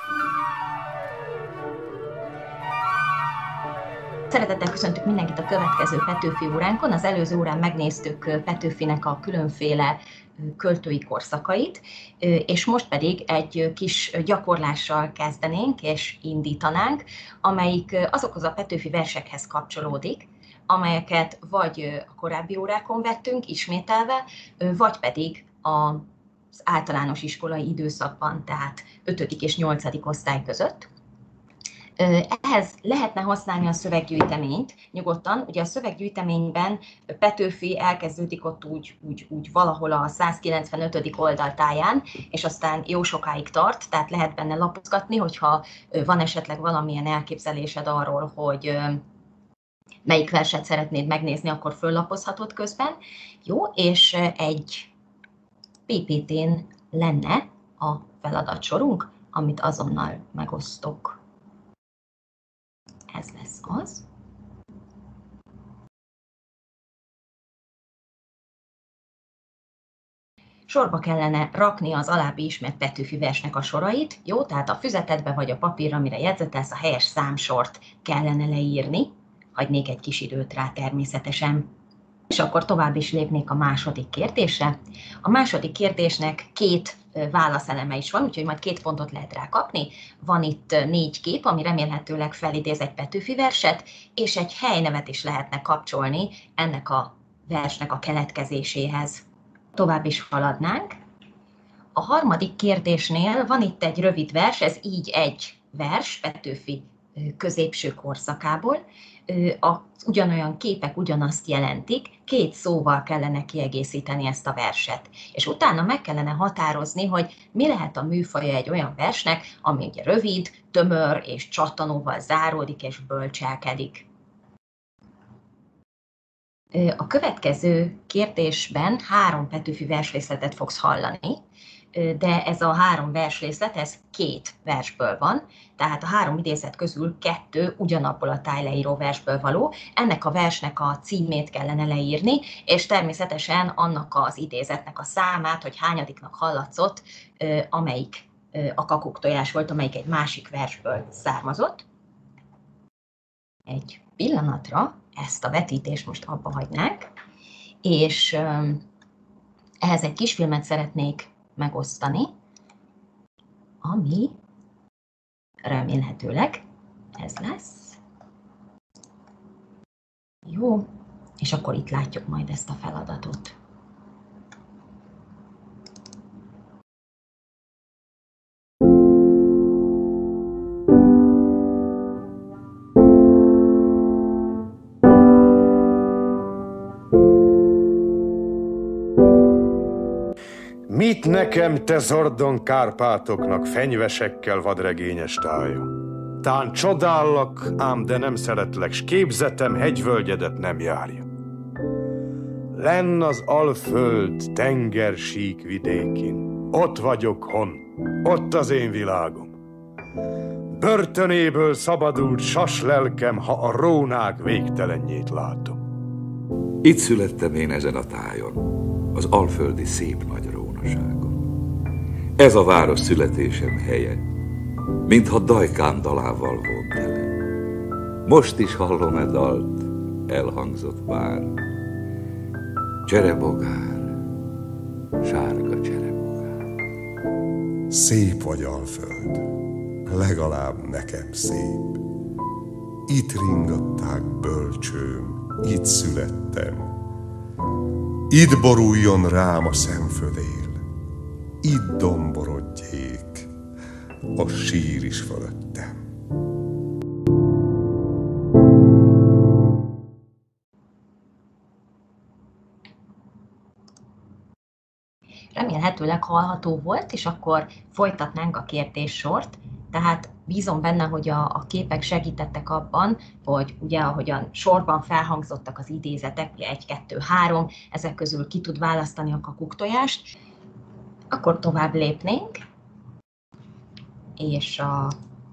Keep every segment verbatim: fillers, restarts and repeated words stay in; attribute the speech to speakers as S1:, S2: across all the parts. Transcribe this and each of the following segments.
S1: Szeretettel köszöntök mindenkit a következő Petőfi óránkon. Az előző órán megnéztük Petőfinek a különféle költői korszakait, és most pedig egy kis gyakorlással kezdenénk és indítanánk, amelyik azokhoz a Petőfi versekhez kapcsolódik, amelyeket vagy a korábbi órákon vettünk ismételve, vagy pedig az általános iskolai időszakban, tehát ötödik és nyolcadik osztály között. Ehhez lehetne használni a szöveggyűjteményt nyugodtan. Ugye a szöveggyűjteményben Petőfi elkezdődik ott úgy, úgy, úgy valahol a százkilencvenötödik oldaltáján, és aztán jó sokáig tart, tehát lehet benne lapozgatni, hogyha van esetleg valamilyen elképzelésed arról, hogy melyik verset szeretnéd megnézni, akkor föllapozhatod közben. Jó, és egy pé pé té-n lenne a feladatsorunk, amit azonnal megosztok. Ez lesz az. Sorba kellene rakni az alábbi ismert Petőfi versnek a sorait, jó? Tehát a füzetedbe vagy a papírra, amire jegyzetelsz, a helyes számsort kellene leírni. Hagynék egy kis időt rá természetesen. És akkor tovább is lépnék a második kérdésre. A második kérdésnek két válaszeleme is van, úgyhogy majd két pontot lehet rá kapni. Van itt négy kép, ami remélhetőleg felidéz egy Petőfi verset, és egy helynevet is lehetne kapcsolni ennek a versnek a keletkezéséhez. Tovább is haladnánk. A harmadik kérdésnél van itt egy rövid vers, ez így egy vers Petőfi középső korszakából. Az ugyanolyan képek ugyanazt jelentik, két szóval kellene kiegészíteni ezt a verset. És utána meg kellene határozni, hogy mi lehet a műfaja egy olyan versnek, ami ugye rövid, tömör és csattanóval záródik és bölcselkedik. A következő kérdésben három Petőfi versrészletet fogsz hallani, de ez a három versrészlet, ez két versből van, tehát a három idézet közül kettő ugyanabból a tájleíró versből való. Ennek a versnek a címét kellene leírni, és természetesen annak az idézetnek a számát, hogy hányadiknak hallatszott, amelyik a kakuktojás volt, amelyik egy másik versből származott. Egy pillanatra ezt a vetítést most abba hagynánk, és ehhez egy kisfilmet szeretnék megosztani, ami remélhetőleg ez lesz. Jó, és akkor itt látjuk majd ezt a feladatot.
S2: Mit nekem, te zordon Kárpátoknak, fenyvesekkel vadregényes tájon? Tán csodállak, ám de nem szeretlek, s képzetem hegyvölgyedet nem járja. Lenn az Alföld tengersík vidékin, ott vagyok hon, ott az én világom. Börtönéből szabadult sas lelkem, ha a rónák végtelenjét látom.
S3: Itt születtem én ezen a tájon, az alföldi szép nagy rónaságon. Ez a város születésem helye, mintha dajkám dalával volt tele. Most is hallom-e dalt, elhangzott már. Cserebogár, sárga cserebogár.
S4: Szép vagy Alföld, legalább nekem szép. Itt ringatták bölcsőm, itt születtem. Itt boruljon rám a szemfödél, itt domborodjék a sír is fölöttem.
S1: Remélhetőleg hallható volt, és akkor folytatnánk a kérdéssort. Tehát bízom benne, hogy a, a képek segítettek abban, hogy ugye ahogyan sorban felhangzottak az idézetek, ugye egy, kettő, három, ezek közül ki tud választani a kakuktojást. Akkor tovább lépnénk, és a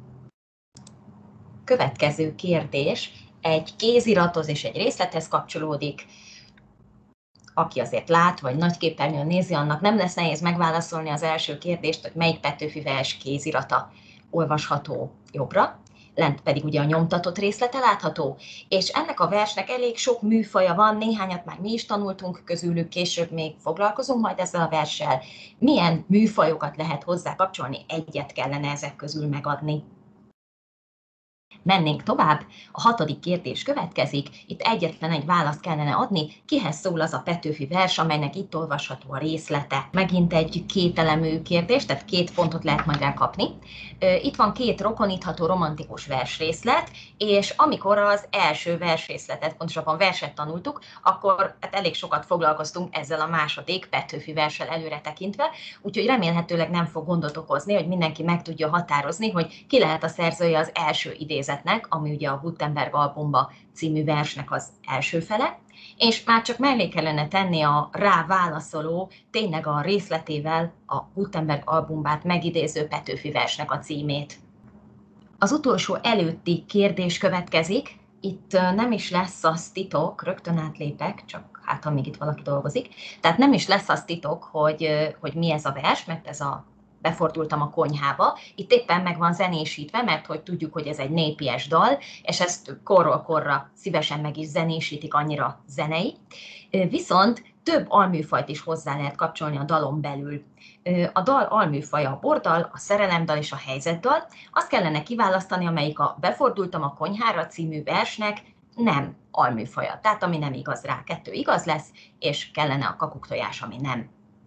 S1: következő kérdés egy kézirathoz és egy részlethez kapcsolódik. Aki azért lát, vagy nagyképernyőn nézi, annak nem lesz nehéz megválaszolni az első kérdést, hogy melyik Petőfi vers kézirata. olvasható jobbra, lent pedig ugye a nyomtatott részlete látható, és ennek a versnek elég sok műfaja van, néhányat már mi is tanultunk közülük, később még foglalkozunk majd ezzel a verssel. Milyen műfajokat lehet hozzá kapcsolni, egyet kellene ezek közül megadni. Mennénk tovább, a hatodik kérdés következik, itt egyetlen egy választ kellene adni, kihez szól az a Petőfi vers, amelynek itt olvasható a részlete. Megint egy kételemű kérdés, tehát két pontot lehet majd elkapni. Itt van két rokonítható romantikus versrészlet, és amikor az első versrészletet, pontosabban verset tanultuk, akkor hát elég sokat foglalkoztunk ezzel a második Petőfi verssel előre tekintve, úgyhogy remélhetőleg nem fog gondot okozni, hogy mindenki meg tudja határozni, hogy ki lehet a szerzője az első idézetnek, ami ugye a Gutenberg albumba című versnek az első fele, és már csak mellé kellene tenni a rá válaszoló, tényleg a részletével a Gutenberg albumbát megidéző Petőfi versnek a címét. Az utolsó előtti kérdés következik, itt nem is lesz az titok, rögtön átlépek, csak hát ha még itt valaki dolgozik, tehát nem is lesz az titok, hogy, hogy mi ez a vers, mert ez a Befordultam a konyhába. Itt éppen meg van zenésítve, mert hogy tudjuk, hogy ez egy népies dal, és ezt korról korra szívesen meg is zenésítik, annyira zenei. Viszont több alműfajt is hozzá lehet kapcsolni a dalon belül. A dal alműfaja a bordal, a szerelemdal és a helyzetdal. Azt kellene kiválasztani, amelyik a Befordultam a konyhára című versnek nem alműfaja. Tehát ami nem igaz rá, kettő igaz lesz, és kellene a kakuktojás, ami nem.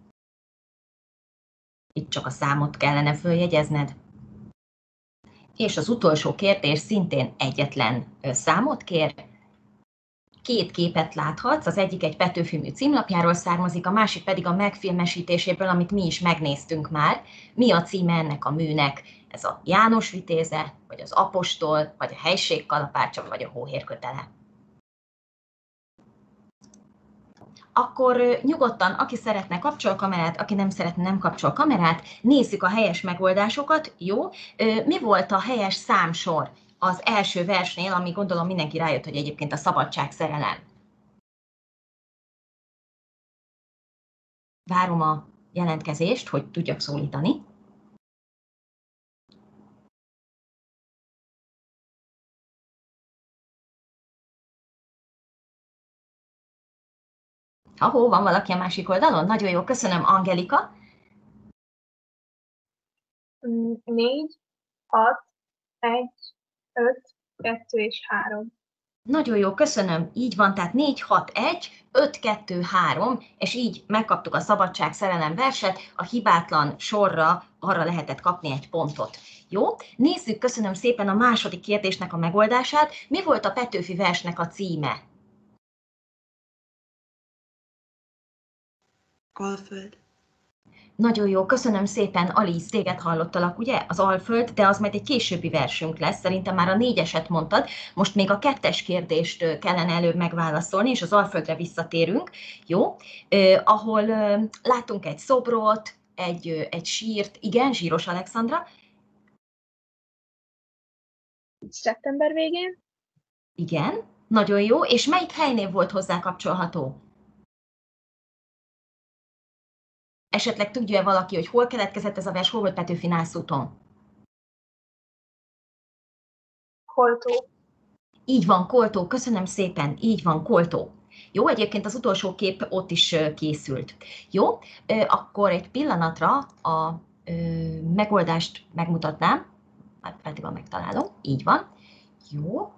S1: Itt csak a számot kellene följegyezned. És az utolsó kérdés szintén egyetlen számot kér. Két képet láthatsz, az egyik egy Petőfi mű címlapjáról származik, a másik pedig a megfilmesítéséből, amit mi is megnéztünk már. Mi a címe ennek a műnek? Ez a János vitéze, vagy az apostol, vagy a helység kalapácsa, vagy a hóhér kötele. Akkor nyugodtan, aki szeretne kapcsol kamerát, aki nem szeretne nem kapcsol kamerát, nézzük a helyes megoldásokat, jó? Mi volt a helyes számsor az első versnél, ami gondolom mindenki rájött, hogy egyébként a szabadság szerelem? Várom a jelentkezést, hogy tudjak szólítani. Ahó, van valaki a másik oldalon? Nagyon jó, köszönöm, Angelika.
S5: Négy, hat, egy, öt, kettő és három.
S1: Nagyon jó, köszönöm. Így van, tehát négy, hat, egy, öt, kettő, három, és így megkaptuk a szabadság szerelem verset, a hibátlan sorra arra lehetett kapni egy pontot. Jó, nézzük, köszönöm szépen a második kérdésnek a megoldását. Mi volt a Petőfi versnek a címe?
S6: Alföld.
S1: Nagyon jó, köszönöm szépen, Alice, téged hallottalak, ugye? Az Alföld, de az majd egy későbbi versünk lesz, szerintem már a négyeset mondtad, most még a kettes kérdést kellene előbb megválaszolni, és az Alföldre visszatérünk, jó? Eh, ahol eh, látunk egy szobrot, egy, eh, egy sírt, igen, Zsíros Alexandra.
S5: Szeptember végén.
S1: Igen, nagyon jó, és melyik helynév volt hozzá kapcsolható? Esetleg tudja-e valaki, hogy hol keletkezett ez a vers, hol volt Petőfi Nászúton?
S5: Koltó.
S1: Így van, Koltó, köszönöm szépen, így van, Koltó. Jó, egyébként az utolsó kép ott is készült. Jó, akkor egy pillanatra a megoldást megmutatnám, hát addigra megtalálom, így van. Jó,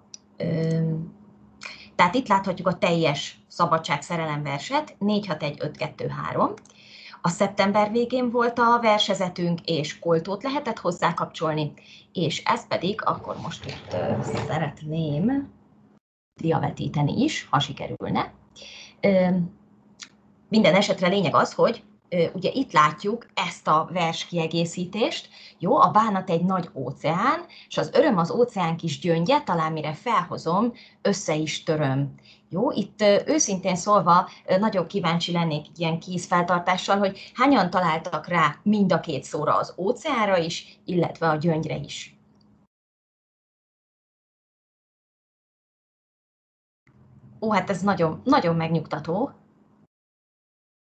S1: tehát itt láthatjuk a teljes szabadság szerelem verset, négy, hat, egy, öt, kettő, három. A szeptember végén volt a versezetünk, és Koltót lehetett hozzá kapcsolni, és ez pedig, akkor most itt uh, szeretném diavetíteni is, ha sikerülne. Uh, minden esetre lényeg az, hogy uh, ugye itt látjuk ezt a vers kiegészítést, jó, a bánat egy nagy óceán, és az öröm az óceán kis gyöngye, talán mire felhozom, össze is töröm. Jó, itt őszintén szólva nagyon kíváncsi lennék ilyen kézfeltartással, hogy hányan találtak rá mind a két szóra, az óceánra is, illetve a gyöngyre is. Ó, hát ez nagyon, nagyon megnyugtató.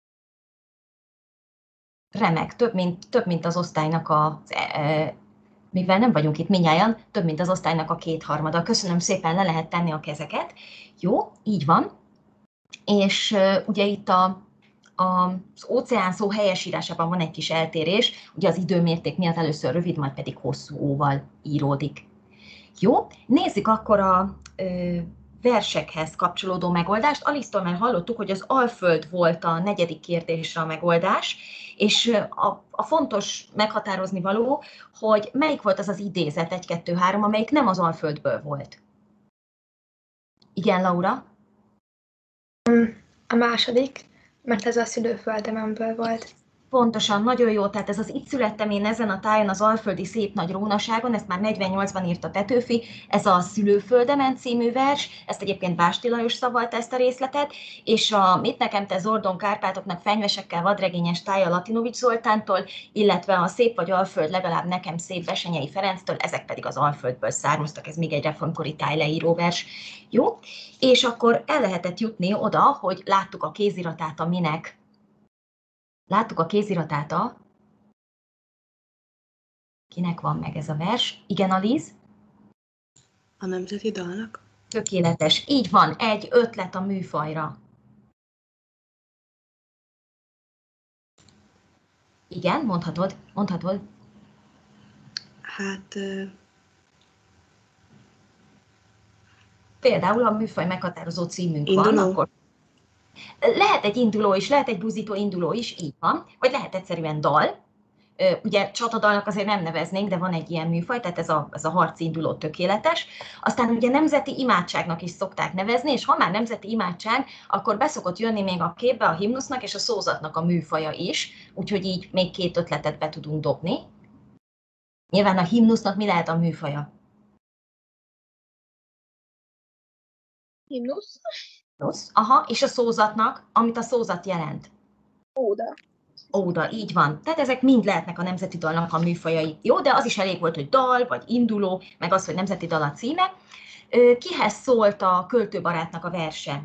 S1: Remek, több mint, több mint az osztálynak a mivel nem vagyunk itt mindnyájan, több mint az osztálynak a kétharmada. Köszönöm szépen, le lehet tenni a kezeket. Jó, így van. És uh, ugye itt a, a, az óceán szó helyesírásában van egy kis eltérés, ugye az időmérték miatt először rövid, majd pedig hosszú óval íródik. Jó, nézzük akkor a ö, versekhez kapcsolódó megoldást. Alice-tól már hallottuk, hogy az Alföld volt a negyedik kérdésre a megoldás, és a, a fontos meghatározni való, hogy melyik volt az az idézet, egy, kettő, három, amelyik nem az Alföldből volt. Igen, Laura?
S5: A második, mert ez a szülőföldememből volt.
S1: Pontosan, nagyon jó, tehát ez az Itt születtem én ezen a tájon az alföldi szép nagy rónaságon, ezt már negyvennyolcban írta Petőfi, ez a Szülőföldemen című vers, ezt egyébként Básti Lajos szavalta ezt a részletet, és a Mit nekem te Zordon Kárpátoknak fenyvesekkel vadregényes tája Latinovics Zoltántól, illetve a Szép vagy Alföld legalább nekem szép Besenyei Ferenctől, ezek pedig az Alföldből származtak, ez még egy reformkori tájleíró vers. Jó? És akkor el lehetett jutni oda, hogy láttuk a kéziratát a minek. Láttuk a kéziratát a... Kinek van meg ez a vers? Igen, Aliz?
S6: A nemzeti dalnak.
S1: Tökéletes. Így van, egy ötlet a műfajra. Igen, mondhatod, mondhatod.
S6: Hát... Uh...
S1: Például a műfaj meghatározó címünk
S6: Induló.
S1: van, akkor... Lehet egy induló is, lehet egy buzító induló is, így van, vagy lehet egyszerűen dal. Ugye csatadalnak azért nem neveznénk, de van egy ilyen műfaj, tehát ez a, ez a harci induló tökéletes. Aztán ugye nemzeti imádságnak is szokták nevezni, és ha már nemzeti imádság, akkor beszokott jönni még a képbe a himnusznak és a szózatnak a műfaja is, úgyhogy így még két ötletet be tudunk dobni. Nyilván a himnusznak mi lehet a műfaja?
S5: Himnusz?
S1: Aha, és a szózatnak, amit a szózat jelent.
S5: Óda.
S1: Óda, így van. Tehát ezek mind lehetnek a nemzeti dalnak a műfajai. Jó, de az is elég volt, hogy dal, vagy induló, meg az, hogy nemzeti dal a címe. Kihez szólt a költőbarátnak a verse?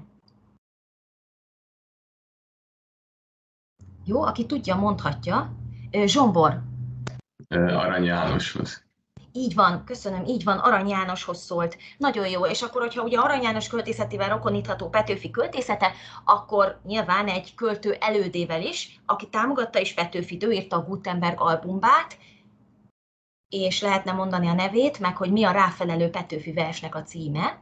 S1: Jó, aki tudja, mondhatja. Zsombor.
S7: Arany Jánoshoz.
S1: Így van, köszönöm, így van, Arany Jánoshoz szólt. Nagyon jó, és akkor, hogyha ugye Arany János költészetével rokonítható Petőfi költészete, akkor nyilván egy költő elődével is, aki támogatta is Petőfit, ő írta a Gutenberg albumbát, és lehetne mondani a nevét, meg hogy mi a ráfelelő Petőfi versnek a címe.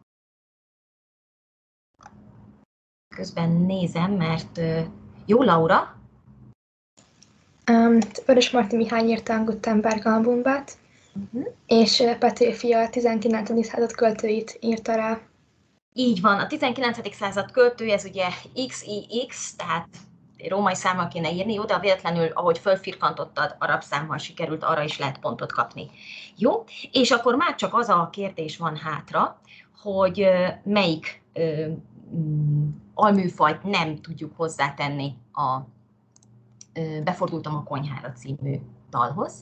S1: Közben nézem, mert jó, Laura?
S5: Um, Vörös Marti Mihály írta a Gutenberg albumbát, uh-huh. és Petőfi a tizenkilencedik század költőit írta rá.
S1: Így van, a tizenkilencedik század költője, ez ugye iksz i iksz, tehát római számmal kéne írni, jó, de véletlenül, ahogy fölfirkantottad, arab számmal sikerült, arra is lehet pontot kapni. Jó, és akkor már csak az a kérdés van hátra, hogy melyik ö, alműfajt nem tudjuk hozzátenni a ö, Befordultam a konyhára című dalhoz.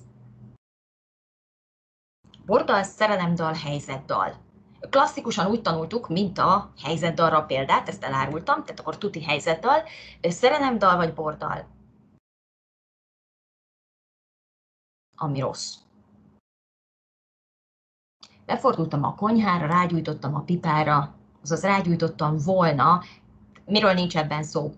S1: Bordal, szerelemdal, helyzetdal. Klasszikusan úgy tanultuk, mint a helyzetdalra példát, ezt elárultam, tehát akkor tuti helyzetdal, szerelemdal vagy bordal? Ami rossz. Befordultam a konyhára, rágyújtottam a pipára, azaz rágyújtottam volna. Miről nincs ebben szó?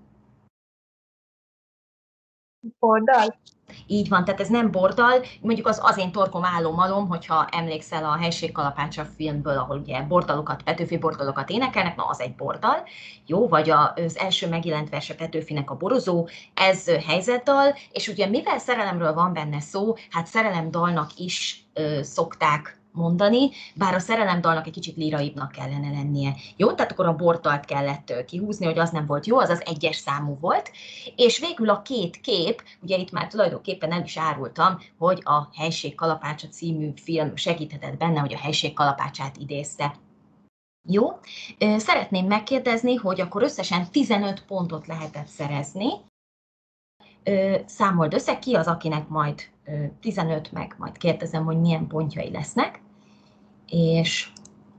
S5: Bordal?
S1: Így van, tehát ez nem bordal, mondjuk az Az én torkom álló malom, hogyha emlékszel a Helység kalapácsa filmből, ahol ugye bordalokat, Petőfi bordalokat énekelnek, na az egy bordal, jó, vagy az első megjelent verse Petőfinek a Borozó, ez helyzetdal, és ugye mivel szerelemről van benne szó, hát szerelemdalnak is ö, szokták mondani, bár a szerelemdalnak egy kicsit líraibbnak kellene lennie. Jó, tehát akkor a bordalt kellett kihúzni, hogy az nem volt jó, az az egyes számú volt. És végül a két kép, ugye itt már tulajdonképpen el is árultam, hogy a Helység kalapácsa című film segíthetett benne, hogy a Helység kalapácsát idézte. Jó, szeretném megkérdezni, hogy akkor összesen tizenöt pontot lehetett szerezni. Számold össze, ki az, akinek majd tizenöt, meg majd kérdezem, hogy milyen pontjai lesznek. És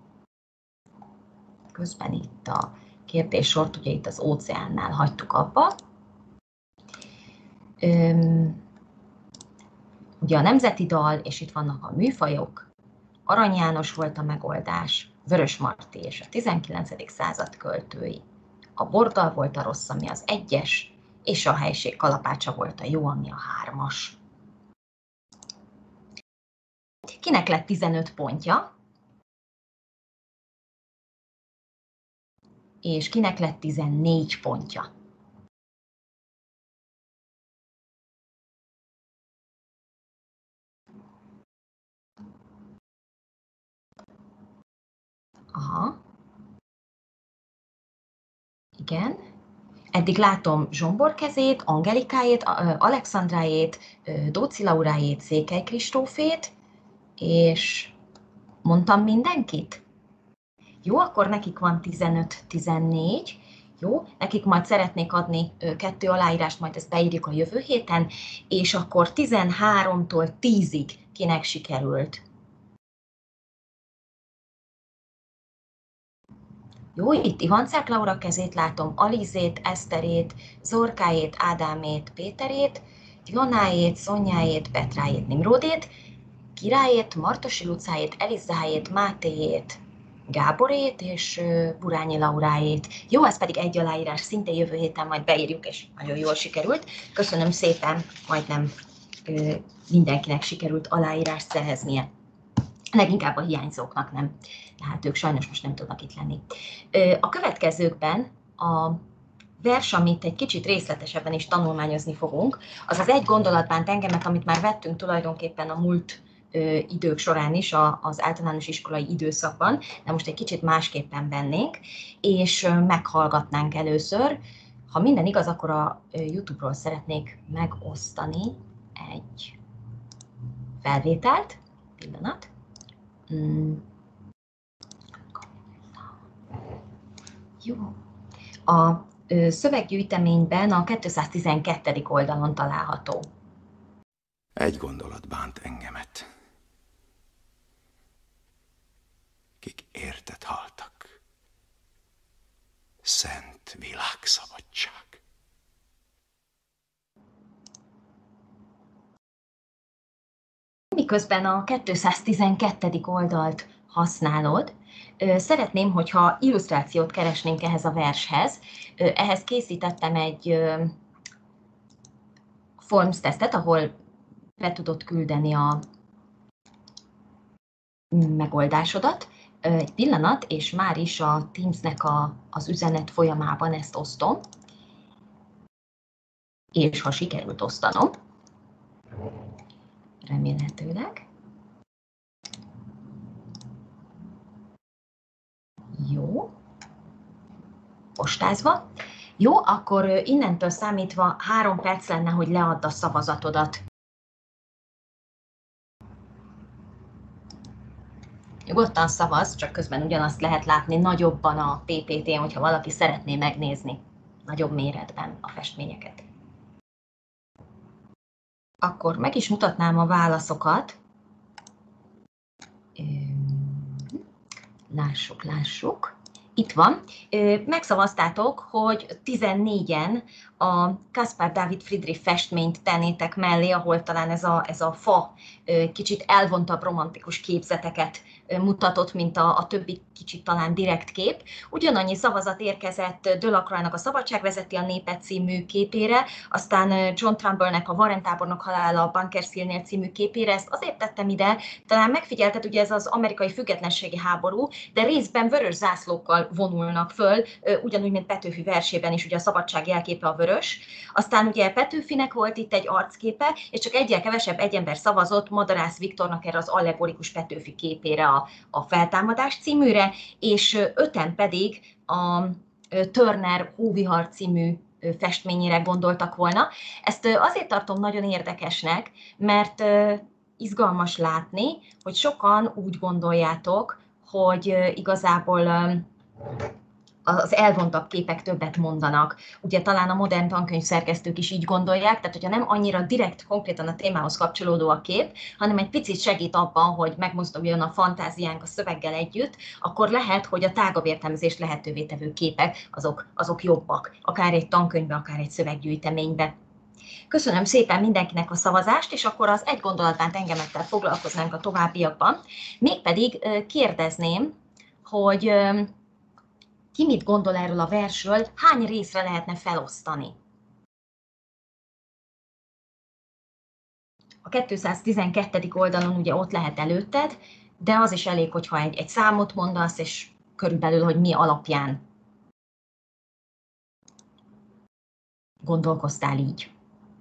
S1: közben itt a kérdéssort, ugye itt az óceánnál hagytuk abba. ugye a nemzeti dal, és itt vannak a műfajok. Arany János volt a megoldás, Vörösmarty és a tizenkilencedik század költői. A bordal volt a rossz, ami az egyes, és a helység kalapácsa volt a jó, ami a hármas. Kinek lett tizenöt pontja? És kinek lett tizennégy pontja? Aha. Igen. Eddig látom Zsombor kezét, Angelikájét, Alexandrájét, Dóczy Laurájét, Székely Kristófét, és mondtam mindenkit? Jó, akkor nekik van tizenöt tizennégy. Jó, nekik majd szeretnék adni kettő aláírást, majd ezt beírjuk a jövő héten, és akkor tizenháromtól tízig kinek sikerült. Jó, itt Ivancák Laura kezét látom, Alizét, Eszterét, Zorkájét, Ádámét, Péterét, Jonájét, Szonyájét, Petrájét, Nimródét, Királyét, Martosi Lucájét, Elizájét, Mátéjét, Gáborét és Burányi Laurájét. Jó, ez pedig egy aláírás, szintén jövő héten majd beírjuk, és nagyon jól sikerült. Köszönöm szépen, majdnem mindenkinek sikerült aláírást szereznie. Leginkább a hiányzóknak nem. Tehát ők sajnos most nem tudnak itt lenni. A következőkben a vers, amit egy kicsit részletesebben is tanulmányozni fogunk, az az egy gondolatbánt engemet, amit már vettünk tulajdonképpen a múlt idők során is, az általános iskolai időszakban, de most egy kicsit másképpen vennénk, és meghallgatnánk először. Ha minden igaz, akkor a YouTube-ról szeretnék megosztani egy felvételt. Pillanat. Mm. Jó. A szöveggyűjteményben a kétszáztizenkettedik oldalon található.
S2: Egy gondolat bánt engemet. Kik érted haltak. Szent világszabadság.
S1: Miközben a kétszáztizenkettedik oldalt használod, szeretném, hogyha illusztrációt keresnénk ehhez a vershez. Ehhez készítettem egy Forms tesztet, ahol be tudod küldeni a megoldásodat. Egy pillanat, és már is a Teamsnek a, az üzenet folyamában ezt osztom. És ha sikerült osztanom, remélhetőleg. Jó. Postázva. Jó, akkor innentől számítva három perc lenne, hogy leadd a szavazatodat. Nyugodtan szavaz, csak közben ugyanazt lehet látni nagyobban a pé pé té-n, hogyha valaki szeretné megnézni nagyobb méretben a festményeket. Akkor meg is mutatnám a válaszokat. Lássuk, lássuk. Itt van. Megszavaztátok, hogy tizennégyen a Caspar David Friedrich festményt tennétek mellé, ahol talán ez a, ez a fa kicsit elvontabb romantikus képzeteket mutatott, mint a, a többi kicsit talán direkt kép. Ugyanannyi szavazat érkezett Delacroix-nak a Szabadság vezeti a népet című képére, aztán John Trumbullnek a Warren tábornok halála a Bunkers Hillnél című képére. Ezt azért tettem ide, talán megfigyelted, ugye ez az amerikai függetlenségi háború, de részben vörös zászlókkal vonulnak föl, ugyanúgy, mint Petőfi versében is, ugye a szabadság jelképe a vörös. Aztán ugye Petőfinek volt itt egy arcképe, és csak egyel kevesebb egy ember szavazott Madarász Viktornak erre az allegorikus Petőfi képére, a, a Feltámadás címűre, és öten pedig a Turner Hóvihar című festményére gondoltak volna. Ezt azért tartom nagyon érdekesnek, mert izgalmas látni, hogy sokan úgy gondoljátok, hogy igazából az elvontabb képek többet mondanak. Ugye talán a modern tankönyvszerkesztők is így gondolják, tehát hogyha nem annyira direkt, konkrétan a témához kapcsolódó a kép, hanem egy picit segít abban, hogy megmozduljon a fantáziánk a szöveggel együtt, akkor lehet, hogy a tágabb értelmezést lehetővé tevő képek azok, azok jobbak, akár egy tankönyvbe, akár egy szöveggyűjteménybe. Köszönöm szépen mindenkinek a szavazást, és akkor az egy gondolatbánt engemettel foglalkoznánk a továbbiakban. Mégpedig kérdezném, hogy ki mit gondol erről a versről, hány részre lehetne felosztani? A kétszáztizenkettedik oldalon ugye ott lehet előtted, de az is elég, hogyha egy, egy számot mondasz, és körülbelül, hogy mi alapján gondolkoztál így.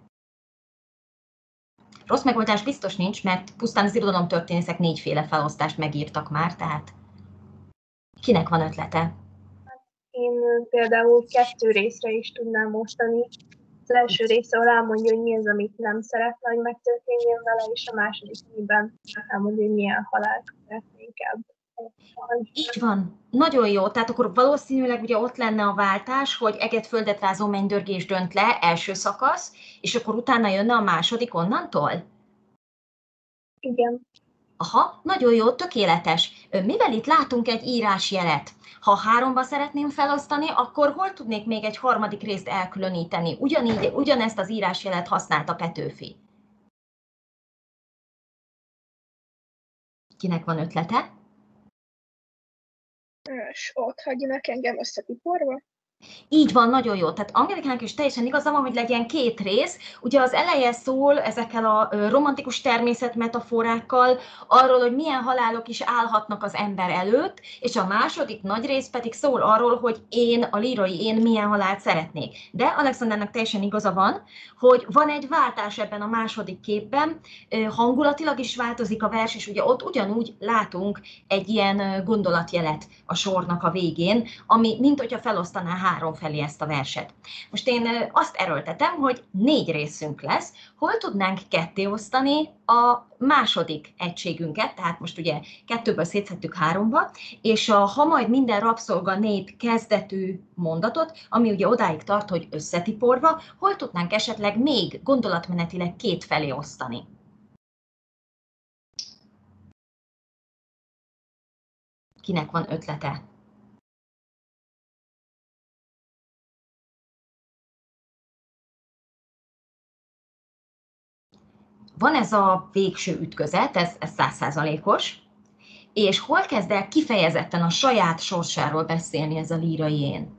S1: Rossz megoldás biztos nincs, mert pusztán az irodalomtörténészek négyféle felosztást megírtak már, tehát kinek van ötlete?
S5: Én például kettő részre is tudnám mostani. Az első része, ahol elmondja, hogy mi az, amit nem szeretne, hogy megtörténjen vele, és a második, amiben elmondja, hogy milyen halált szeretne inkább.
S1: Így van. Nagyon jó. Tehát akkor valószínűleg ugye ott lenne a váltás, hogy eget földet rázó mennydörgés dönt le, első szakasz, és akkor utána jönne a második onnantól?
S5: Igen.
S1: Aha, nagyon jó, tökéletes. Mivel itt látunk egy írásjelet, ha háromba szeretném felosztani, akkor hol tudnék még egy harmadik részt elkülöníteni? Ugyanígy, ugyanezt az írásjelet használta Petőfi. Kinek van ötlete?
S5: És ott hagyjanak engem összetiporva?
S1: Így van, nagyon jó. Tehát Angelikának is teljesen igaza van, hogy legyen két rész. Ugye az eleje szól ezekkel a romantikus természet metaforákkal arról, hogy milyen halálok is állhatnak az ember előtt, és a második nagy rész pedig szól arról, hogy én, a lírai én milyen halált szeretnék. De Alexandernek teljesen igaza van, hogy van egy váltás ebben a második képben, hangulatilag is változik a vers, és ugye ott ugyanúgy látunk egy ilyen gondolatjelet a sornak a végén, ami mint hogyha felosztaná három felé ezt a verset. Most én azt erőltetem, hogy négy részünk lesz, hol tudnánk ketté osztani a második egységünket, tehát most ugye kettőből szétszettük háromba, és a ha majd minden rabszolga nép kezdetű mondatot, ami ugye odáig tart, hogy összetiporva, hol tudnánk esetleg még gondolatmenetileg két felé osztani. Kinek van ötlete? Van ez a végső ütközet, ez száz százalékos, és hol kezd el kifejezetten a saját sorsáról beszélni ez a lírai én?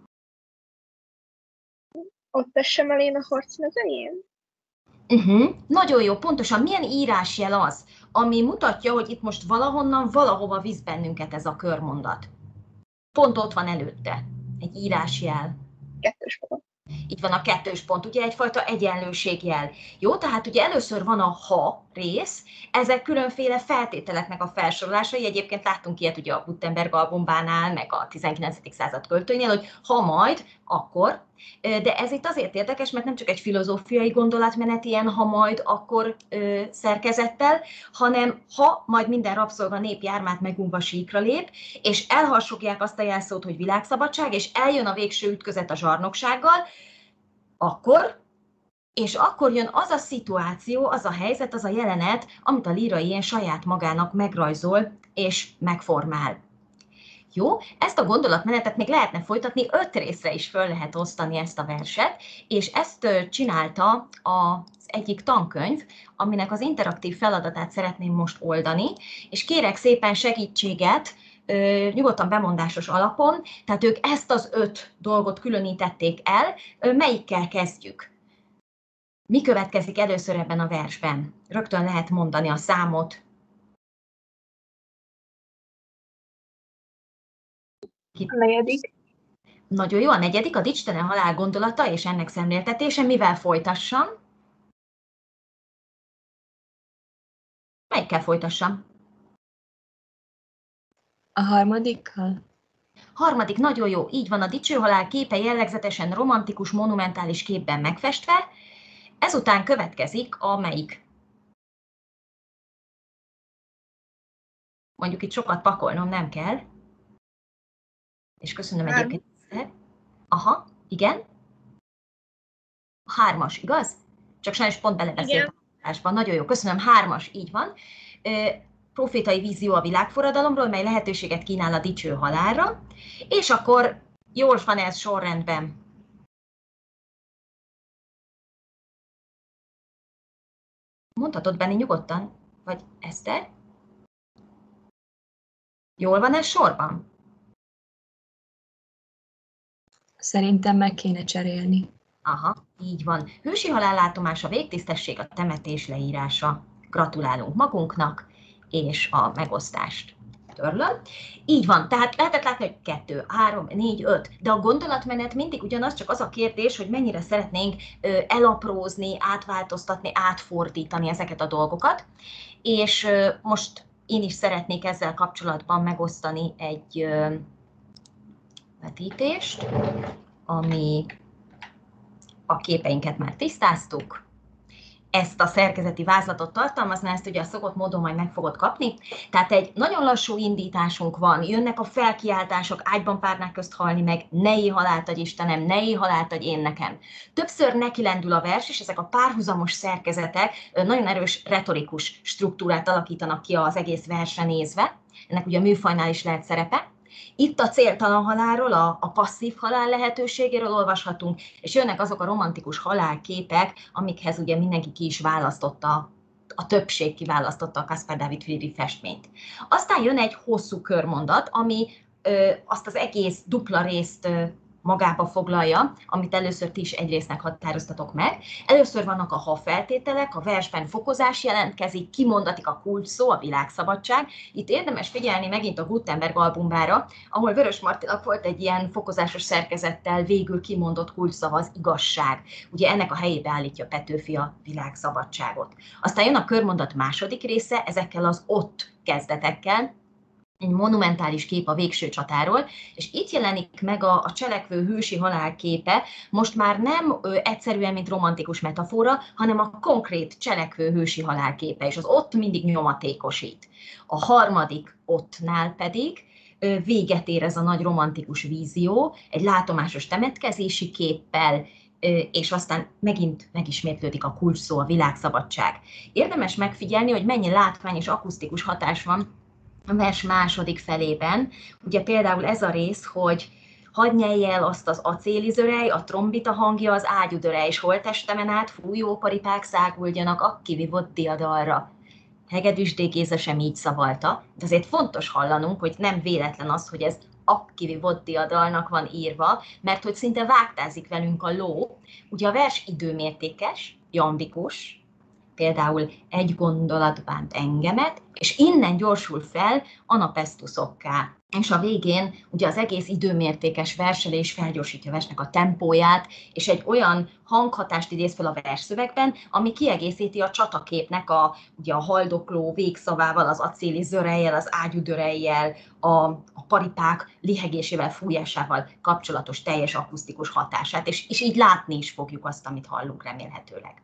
S5: Ott essem elén a harcon az elején?
S1: Uh-huh. Nagyon jó, pontosan milyen írásjel az, ami mutatja, hogy itt most valahonnan, valahova visz bennünket ez a körmondat. Pont ott van előtte, egy írásjel.
S5: Kettős pont.
S1: Itt van a kettős pont, ugye egyfajta egyenlőségjel. Jó, tehát ugye először van a ha rész, ezek különféle feltételeknek a felsorolásai, egyébként láttunk ilyet ugye a Gutenberg albumbánál, meg a tizenkilencedik század költőinél, hogy ha majd, akkor, de ez itt azért érdekes, mert nem csak egy filozófiai gondolatmenet ilyen ha majd, akkor ö, szerkezettel, hanem ha majd minden rabszolga nép jármát megunva síkra lép, és elharsogják azt a jelszót, hogy világszabadság, és eljön a végső ütközet a zsarnoksággal, akkor, és akkor jön az a szituáció, az a helyzet, az a jelenet, amit a lírai ilyen saját magának megrajzol és megformál. Jó, ezt a gondolatmenetet még lehetne folytatni, öt részre is föl lehet osztani ezt a verset, és ezt csinálta az egyik tankönyv, aminek az interaktív feladatát szeretném most oldani, és kérek szépen segítséget, nyugodtan bemondásos alapon, tehát ők ezt az öt dolgot különítették el, melyikkel kezdjük? Mi következik először ebben a versben? Rögtön lehet mondani a számot.
S5: A negyedik.
S1: Nagyon jó, a negyedik, a dicstelen halál gondolata és ennek szemléltetése, mivel folytassam? Melyikkel folytassam?
S6: A harmadikkal?
S1: Harmadik, nagyon jó, így van, a dicső halál képe jellegzetesen romantikus, monumentális képben megfestve. Ezután következik a melyik? Mondjuk itt sokat pakolnom nem kell. És köszönöm
S5: Három.
S1: egyébként. Aha, igen. A hármas, igaz? Csak sajnos pont belebeszéltem a hármasban. Nagyon jó, köszönöm, hármas, így van. Profétai vízió a világforradalomról, mely lehetőséget kínál a dicső halálra. És akkor jól van ez sorrendben. Mondhatod, Benni, nyugodtan? Vagy Eszter? Jól van ez sorban?
S6: Szerintem meg kéne cserélni.
S1: Aha, így van. Hősi halállátomás, a végtisztesség, a temetés leírása. Gratulálunk magunknak, és a megosztást törlöm. Így van, tehát lehetett látni, hogy kettő, három, négy, öt, de a gondolatmenet mindig ugyanaz, csak az a kérdés, hogy mennyire szeretnénk elaprózni, átváltoztatni, átfordítani ezeket a dolgokat. És most én is szeretnék ezzel kapcsolatban megosztani egy vetítést, ami a képeinket már tisztáztuk. Ezt a szerkezeti vázlatot tartalmazná, ezt ugye a szokott módon majd meg fogod kapni. Tehát egy nagyon lassú indításunk van, jönnek a felkiáltások, ágyban párnák közt halni meg, ne halált adj Istenem, ne halált adj én nekem. Többször nekilendül a vers, és ezek a párhuzamos szerkezetek nagyon erős retorikus struktúrát alakítanak ki az egész versre nézve. Ennek ugye a műfajnál is lehet szerepe. Itt a céltalan halálról, a, a passzív halál lehetőségéről olvashatunk, és jönnek azok a romantikus halálképek, amikhez ugye mindenki ki is választotta, a többség kiválasztotta a Caspar David Friedrich festményt. Aztán jön egy hosszú körmondat, ami ö, azt az egész dupla részt ö, magába foglalja, amit először ti is egy résznek határoztatok meg. Először vannak a ha-feltételek, a versben fokozás jelentkezik, kimondatik a kulcsszó, a világszabadság. Itt érdemes figyelni megint a Gutenberg albumára, ahol Vörös Martinak volt egy ilyen fokozásos szerkezettel végül kimondott kulcsszava, az igazság. Ugye ennek a helyébe állítja Petőfi a világszabadságot. Aztán jön a körmondat második része, ezekkel az ott kezdetekkel, egy monumentális kép a végső csatáról, és itt jelenik meg a, a cselekvő hősi halálképe, most már nem ö, egyszerűen, mint romantikus metafora, hanem a konkrét cselekvő hősi halálképe, és az ott mindig nyomatékosít. A harmadik ottnál pedig ö, véget ér ez a nagy romantikus vízió, egy látomásos temetkezési képpel, ö, és aztán megint megismétlődik a kulcsszó, a világszabadság. Érdemes megfigyelni, hogy mennyi látvány és akusztikus hatás van a vers második felében. Ugye például ez a rész, hogy hadd nyelj el azt az acélizörej, a trombita hangja, az ágyudörej, és holtestemen át fújó paripák száguldjanak a kivívott diadalra. Hegedűsdé Géza sem így szavalta, de azért fontos hallanunk, hogy nem véletlen az, hogy ez a kivívott diadalnak van írva, mert hogy szinte vágtázik velünk a ló. Ugye a vers időmértékes, jambikus, például egy gondolat bánt engemet, és innen gyorsul fel anapestuszokká. És a végén ugye az egész időmértékes verselés felgyorsítja a versnek a tempóját, és egy olyan hanghatást idéz fel a versszövegben, ami kiegészíti a csataképnek a, ugye a haldokló végszavával, az acéli zörejjel, az ágyudörejjel, a, a paripák lihegésével, fújásával kapcsolatos teljes akusztikus hatását, és, és így látni is fogjuk azt, amit hallunk remélhetőleg.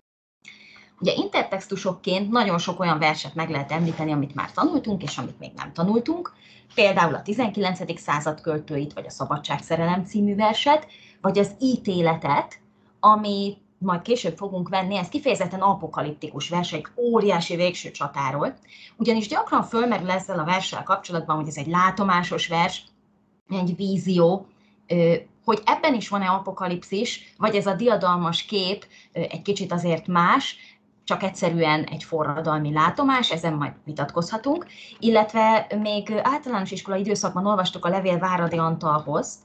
S1: Ugye intertextusokként nagyon sok olyan verset meg lehet említeni, amit már tanultunk, és amit még nem tanultunk. Például a tizenkilencedik század költőit, vagy a Szabadságszerelem című verset, vagy az ítéletet, ami majd később fogunk venni, ez kifejezetten apokaliptikus vers, egy óriási végső csatáról. Ugyanis gyakran fölmerül ezzel a verssel kapcsolatban, hogy ez egy látomásos vers, egy vízió, hogy ebben is van-e apokalipszis, vagy ez a diadalmas kép egy kicsit azért más, csak egyszerűen egy forradalmi látomás, ezen majd vitatkozhatunk, illetve még általános iskola időszakban olvastuk a Levél Váradi Antalhoz,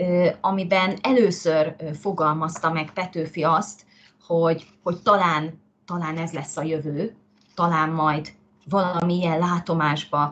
S1: amiben először fogalmazta meg Petőfi azt, hogy, hogy talán, talán ez lesz a jövő, talán majd valamilyen látomásba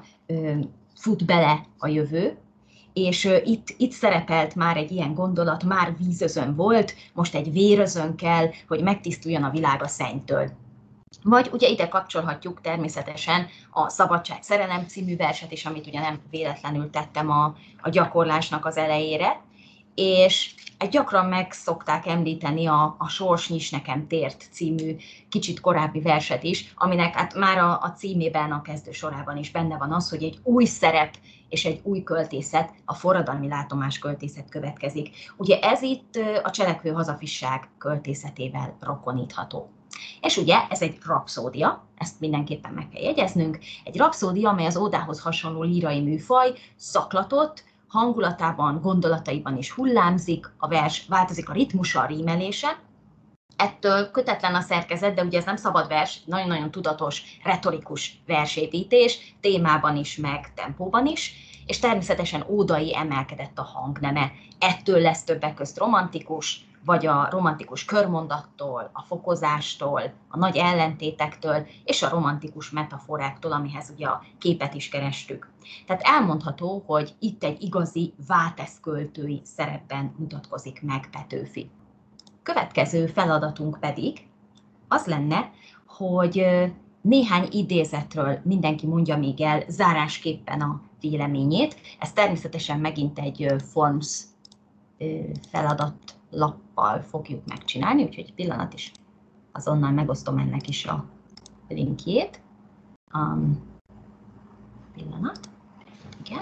S1: fut bele a jövő, és itt, itt szerepelt már egy ilyen gondolat, már vízözön volt, most egy vérözön kell, hogy megtisztuljon a világ a szennytől. Vagy ugye ide kapcsolhatjuk természetesen a Szabadságszerelem című verset is, amit ugye nem véletlenül tettem a, a gyakorlásnak az elejére, és egy gyakran meg szokták említeni a, a Sors nyis nekem tért című kicsit korábbi verset is, aminek hát már a, a címében, a kezdő sorában is benne van az, hogy egy új szerep és egy új költészet, a forradalmi látomás költészet következik. Ugye ez itt a Cselekvő hazafisság költészetével rokonítható. És ugye ez egy rapszódia, ezt mindenképpen meg kell jegyeznünk, egy rapszódia, amely az ódához hasonló lírai műfaj, szaklatott, hangulatában, gondolataiban is hullámzik, a vers változik a ritmusa, a rímelése, Ettől kötetlen a szerkezet, de ugye ez nem szabad vers, nagyon-nagyon tudatos, retorikus versépítés, témában is, meg tempóban is, és természetesen ódai emelkedett a hangneme. Ettől lesz többek közt romantikus, vagy a romantikus körmondattól, a fokozástól, a nagy ellentétektől, és a romantikus metaforáktól, amihez ugye a képet is kerestük. Tehát elmondható, hogy itt egy igazi válteszköltői szerepben mutatkozik meg Petőfi. Következő feladatunk pedig az lenne, hogy néhány idézetről mindenki mondja még el zárásképpen a véleményét. Ez természetesen megint egy Forms feladatlappal fogjuk megcsinálni, úgyhogy egy pillanat is azonnal megosztom ennek is a linkjét. Um, pillanat. Igen.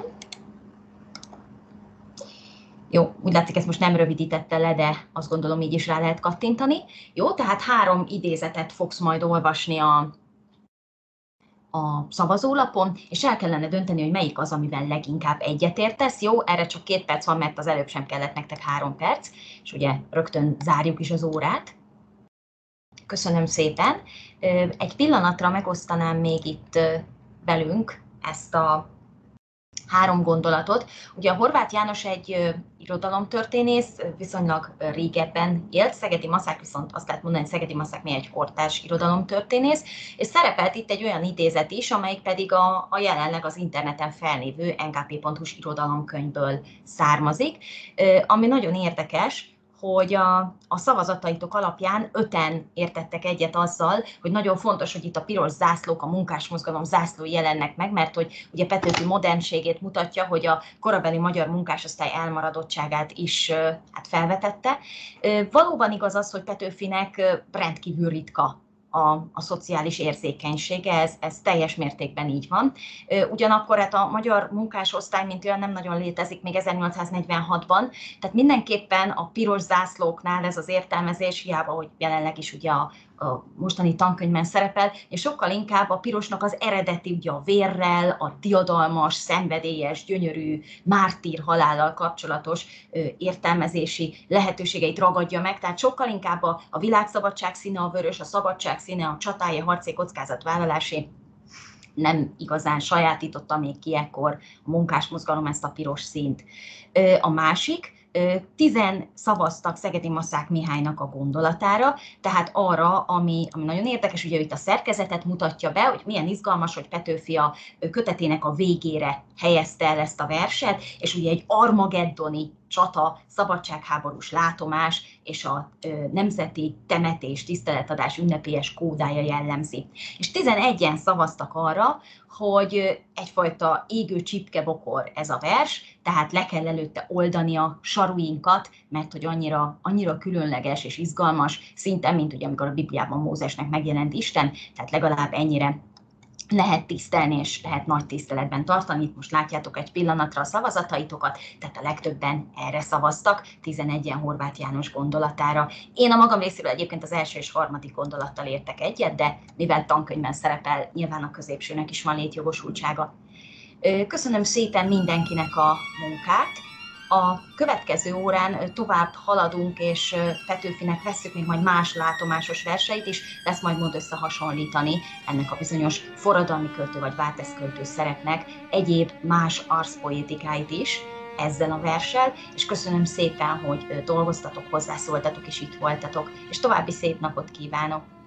S1: Jó, úgy látszik, ezt most nem rövidítette le, de azt gondolom, így is rá lehet kattintani. Jó, tehát három idézetet fogsz majd olvasni a, a szavazólapon, és el kellene dönteni, hogy melyik az, amivel leginkább egyetértesz. Jó, erre csak két perc van, mert az előbb sem kellett nektek három perc, és ugye rögtön zárjuk is az órát. Köszönöm szépen. Egy pillanatra megosztanám még itt velünk ezt a három gondolatot. Ugye a Horváth János egy ö, irodalomtörténész, viszonylag ö, régebben élt, Szegedi Maszák viszont azt lehet mondani, hogy Szegedi Maszák mi egy kortárs irodalomtörténész, és szerepelt itt egy olyan idézet is, amelyik pedig a, a jelenleg az interneten fellévő en ká pé pont hu-s irodalomkönyvből származik, ö, ami nagyon érdekes, hogy a, a szavazataitok alapján öten értettek egyet azzal, hogy nagyon fontos, hogy itt a piros zászlók, a munkásmozgalom zászlói jelennek meg, mert hogy ugye Petőfi modernségét mutatja, hogy a korabeli magyar munkásosztály elmaradottságát is hát felvetette. Valóban igaz az, hogy Petőfinek rendkívül ritka A, a szociális érzékenysége, ez, ez teljes mértékben így van. Ugyanakkor hát a magyar munkásosztály, mint olyan, nem nagyon létezik még ezernyolcszáznegyvenhatban, tehát mindenképpen a piros zászlóknál ez az értelmezés, hiába, hogy jelenleg is ugye a, a mostani tankönyvben szerepel, és sokkal inkább a pirosnak az eredeti, ugye a vérrel, a diadalmas, szenvedélyes, gyönyörű, mártír halállal kapcsolatos ö, értelmezési lehetőségeit ragadja meg, tehát sokkal inkább a, a világszabadság színe a vörös, a szabadság színe a csatája, harci kockázatvállalásé nem igazán sajátította még ki ekkor a munkásmozgalom ezt a piros színt. Ö, a másik, Tizen szavaztak Szegedi Maszák Mihálynak a gondolatára, tehát arra, ami, ami nagyon érdekes, ugye itt a szerkezetet mutatja be, hogy milyen izgalmas, hogy Petőfi a kötetének a végére helyezte el ezt a verset, és ugye egy armageddoni csata, szabadságháborús látomás és a ö, nemzeti temetés, tiszteletadás ünnepélyes kódája jellemzi. És tizenegyen szavaztak arra, hogy egyfajta égő csipkebokor ez a vers, tehát le kell előtte oldani a saruinkat, mert hogy annyira, annyira különleges és izgalmas, szinte, mint ugye amikor a Bibliában Mózesnek megjelent Isten, tehát legalább ennyire lehet tisztelni, és lehet nagy tiszteletben tartani. Itt most látjátok egy pillanatra a szavazataitokat, tehát a legtöbben erre szavaztak, tizenegyen Horváth János gondolatára. Én a magam részéről egyébként az első és harmadik gondolattal értek egyet, de mivel tankönyvben szerepel, nyilván a középsőnek is van létjogosultsága. Köszönöm szépen mindenkinek a munkát. A következő órán tovább haladunk, és Petőfinek vesszük még majd más látomásos verseit is, lesz majd mód összehasonlítani ennek a bizonyos forradalmi költő vagy válteszköltő szerepnek egyéb más arszpoétikáit is ezzel a verssel, és köszönöm szépen, hogy dolgoztatok, hozzászóltatok és itt voltatok, és további szép napot kívánok!